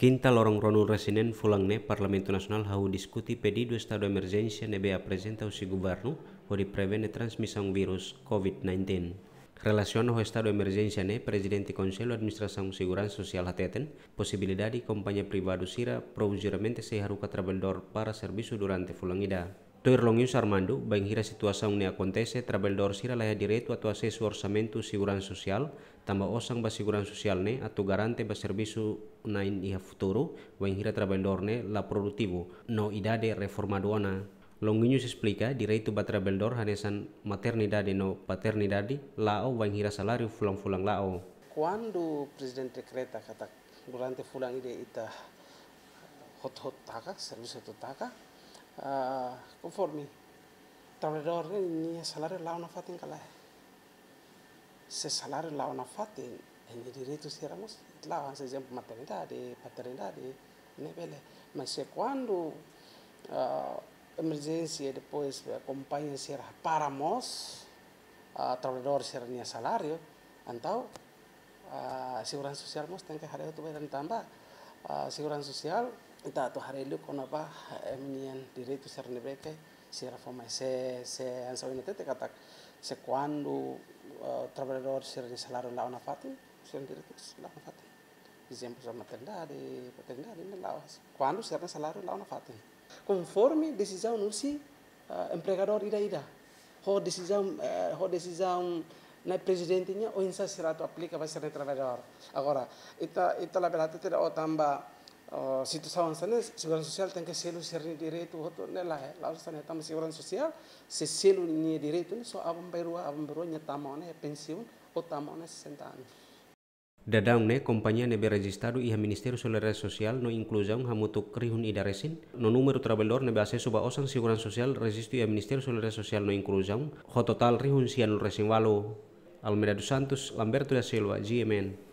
Quinta lorong ronu resinen fulangne Parlamento Nasional hau diskuti pedido estado emergência nebe apresenta o governo para prevenir transmissão vírus COVID-19. Relaciona o estado de emergência ne Presidente Conselho Administração Segurança Social hateten possibilidade de companhia privada sira provisoriamente se haruka trabalhador para serviço durante fulangida. Toir Longius Armando, bem hira situação ne acontece, trabalhador sira laia direito a acesso ao orçamento segurança social, tamba osang ba segurança social ne atu garante ba serviço na iha futuro, bem hira trabalhador ne la produtivo, no idade reformadoana. Longinhos explica direito ba trabalhador hanesan maternidade no paternidade lao bem hira salário fulang-fulang lao. Quando o presidente decreta kata durante fulang ide ita hot taka serviço hot taka conforme trabalhador ni salário lá na fatin kala se salário lá na fatin em direito seramos lá por exemplo maternidade paternidade nebele mas se quando emergência depois acompanha ser para nós trabalhador ser ni salário então segurança social mos tem que hari tu dan tambah segurança social ita tu hari lu konapa eminian direito ser nebeke ser forma se ansa ini tete kata se quando trabalhador ser ni salário lá na fatin ser direito lá na fatin exemplo da maternidade paternidade lá quando ser salário lá na fatin conforme decisão no si empregador ida ho decisão na presidentinya o insa sirato aplica vai ser trabalhador agora ita la belata tidak tambah situação sana segurança social tem que selo ser direito hoto nela lalu sana tambah segurança social se selo ni direito ni so abang beru nya tamone pensiun o tamone 60 anos. Dadang ne companhia nebe registrado iha Ministério Solidariedade Social no inclusão hamutuk rihun idaresin no número trabalhador nebe acesso ba osang segurança social registro iha Ministério Solidariedade Social no inclusão ho total rihun sian resin walu Almeida dos Santos Lamberto da Silva GMN